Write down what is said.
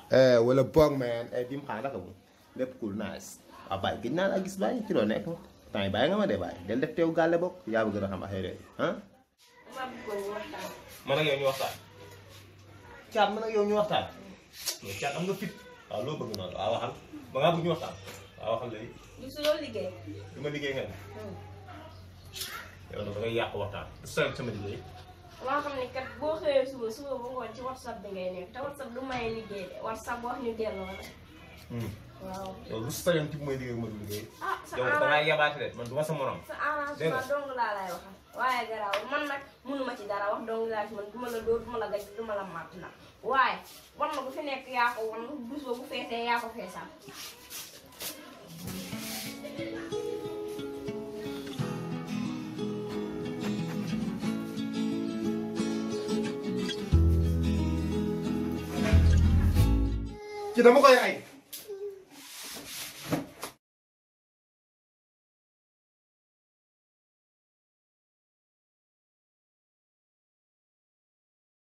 wala boog man dim xaar naka mu lépp cool nice waaw bàyyi gëj naa la gis bàyyi ci loo nekk temps yi bàyyi nga ma de bàyyi del def teew gàlle bokk yaa bëgg a xam affaire yi ah. man ak yow ñu waxtaan. Thiat man ak yow ñu waxtaan. loolu Thiat am nga fit waaw loo bëgg noonu waaw waxal ba ngaa bëgg ñu waxtaan waaw waxal léegi. du su loolu liggéey. du ma liggéey nga ne. yow da ngay yàq waxtaan sooy sama liggéey. maa xam ne kat boo xëyee suba ba ngoon ci whatsapp bi ngay nekk te whatsapp du may liggéey de whatsapp wax ñu delloo la. waaw. yow lu sa yoon ci mooy liggéey ma du liggéey. ah sa yow da ngaa yabaate de man du ma sa morom. sa arrangement dong laa lay waxal waaye garaaw man nag mënuma ci dara wax dong laa ci man duma la dóor duma la gaj duma la màtt nag waaye war na bu fi nekk yaa ko wan bés ba bu feesee yaa ko feesal. ci dama koy rey.